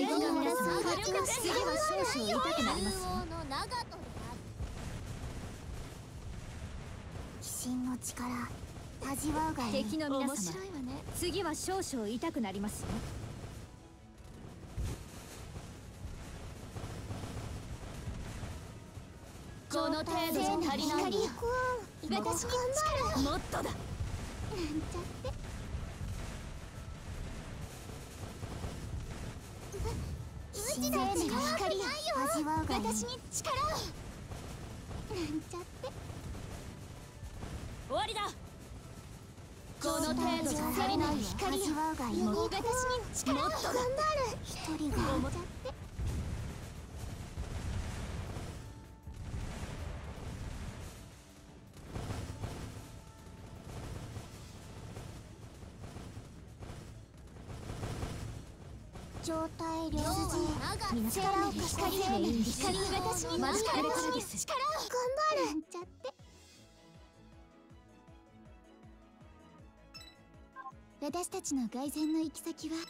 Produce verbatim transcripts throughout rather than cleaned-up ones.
敵の皆様、次は少々痛くなりますよ。 鬼神の力味わうがいい。 敵の皆様、次は少々痛くなりますよ。 この程度じゃ足りないわ。私に力もっとだ。 なんちゃってうちの力味わうがいい。私に力をなんちゃって終わりだ。 この程度じゃ足りないわ。光味わうがいい。私に力を頑張る。一人がなんちゃって状態両筋皆さん力を貸して光を光私に力を力を頑張るなんちゃって私たちの凱旋の行き先は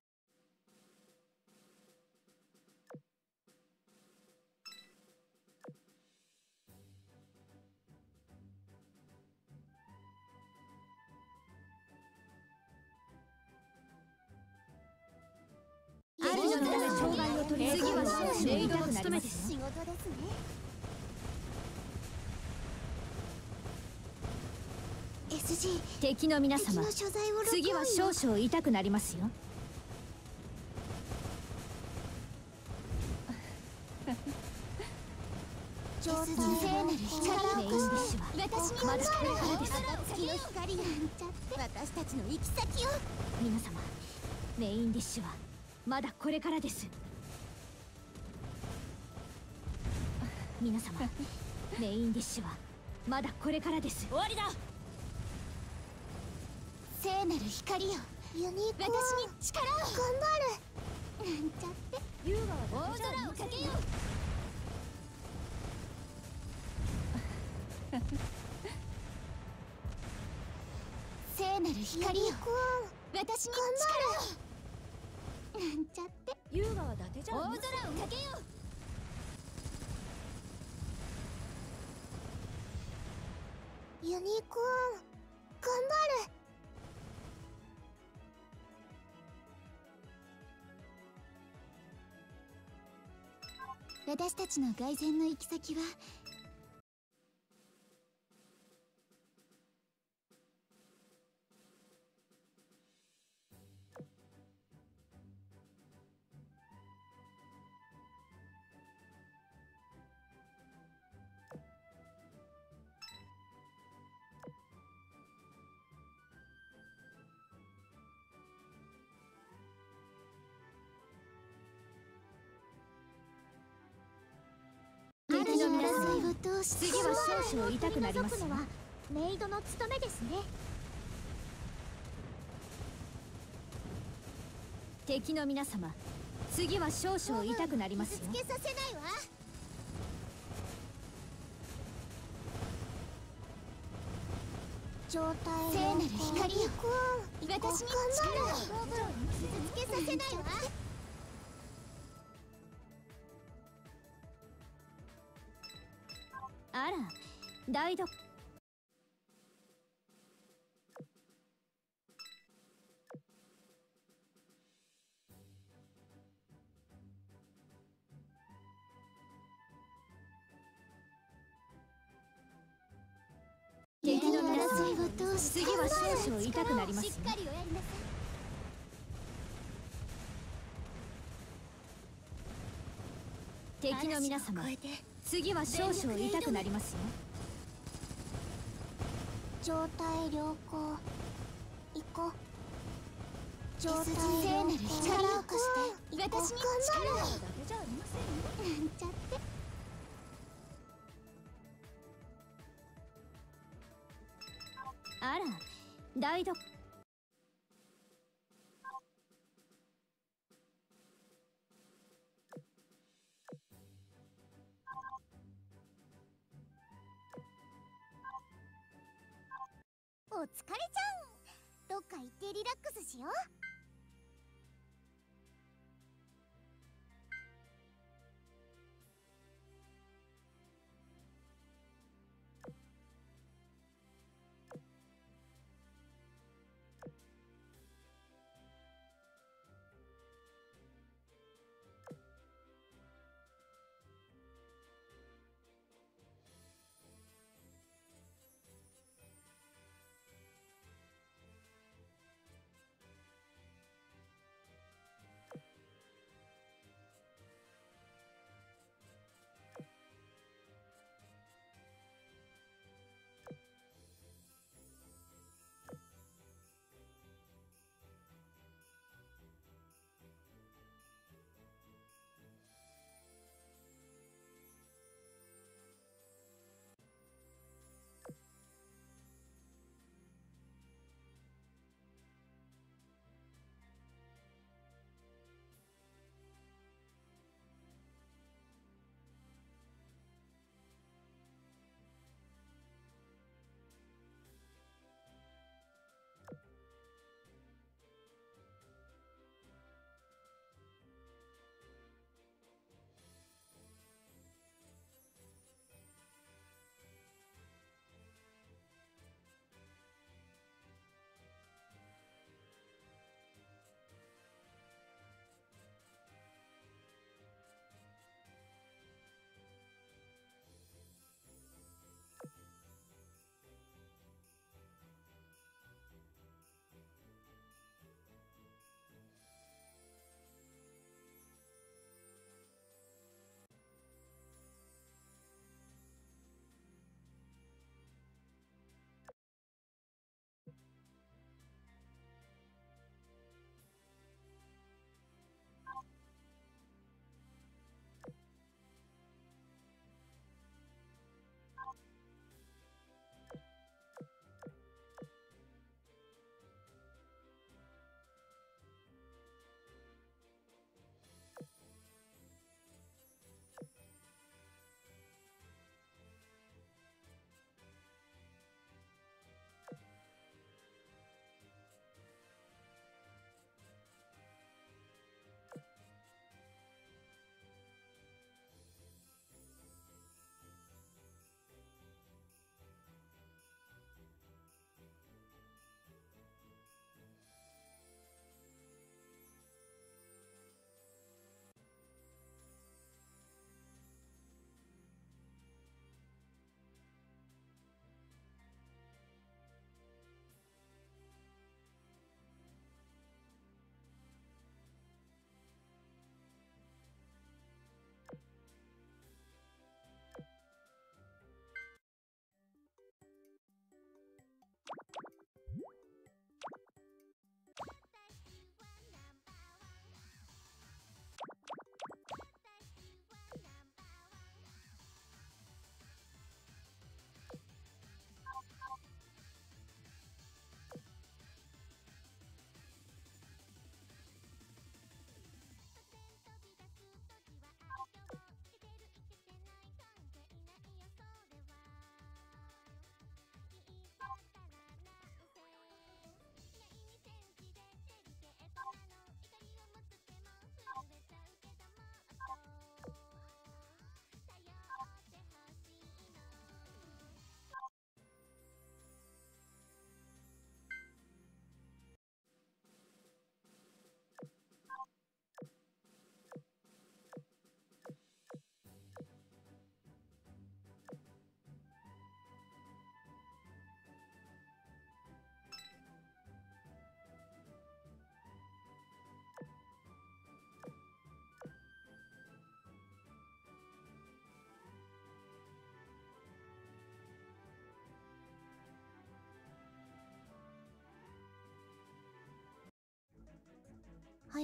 障害を取り次は少々痛くなります。 仕事ですね。 エスジー敵の皆様、次は少々痛くなりますよ。 聖なる光を起こして私にまだこれからです。月の光なんちゃって私たちの行き先を皆様、メインディッシュはまだこれからです。皆様、メインディッシュはまだこれからです。終わりだ。 聖なる光よ、ユニーク私に力を頑張るなんちゃって優雅は大空をかけよう聖なる光よ、私に力をなんちゃって優雅は伊達じゃん。大空をかけようユニーク頑張る私たちの凱旋の行き先は敵の皆様、次は少々痛くなりますよ。メイドの務めですね。 敵の皆様、次は少々痛くなりますよ。 傷つけさせないわ。状態聖なる光よ、私に力を傷つけさせないわ。 あら、台所。敵の皆さん、次は少々痛くなりますよ。敵の皆様、次は少々痛くなりますよ。 状態良好。行こう。状態良好。力を貸して。私に力を。なんちゃって。 あら、台所。 お疲れちゃん、どっか行ってリラックスしよう。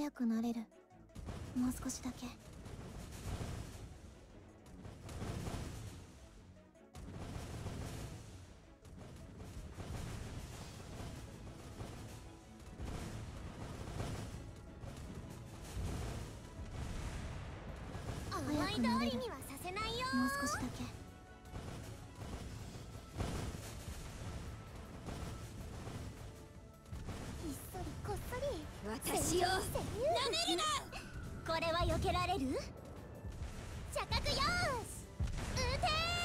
速くなれる。もう少しだけ。 思い通りにはさせないよ。 もう少しだけ。ひっそりこっそり私をなめるな。これは避けられる？射角よーし、撃て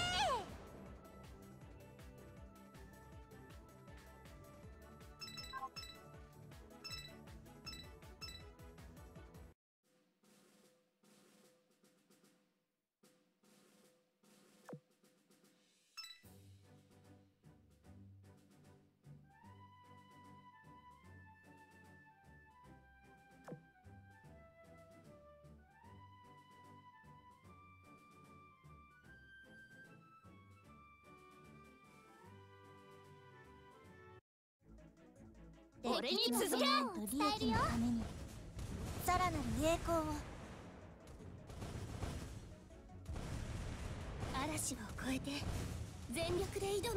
俺に続け。 利益のためにさらなる栄光を。 嵐を越えて全力で挑む。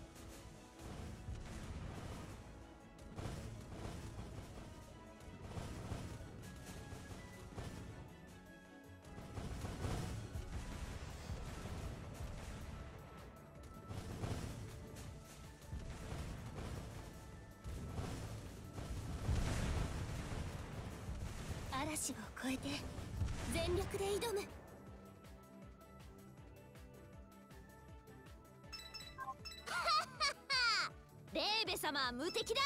嵐を越えて全力で挑む。レーベ様は無敵だ。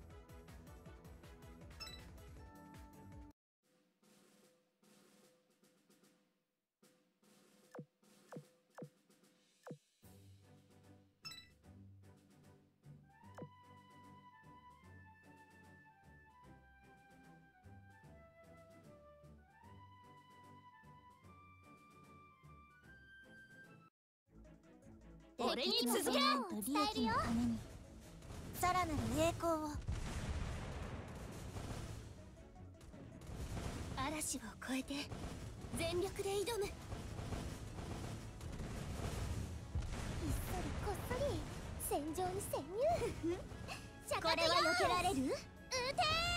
俺に続け。 利益のためにさらなる栄光を。 嵐を越えて全力で挑む。 ひっそりこっそり戦場に潜入。 これは避けられる？撃てー。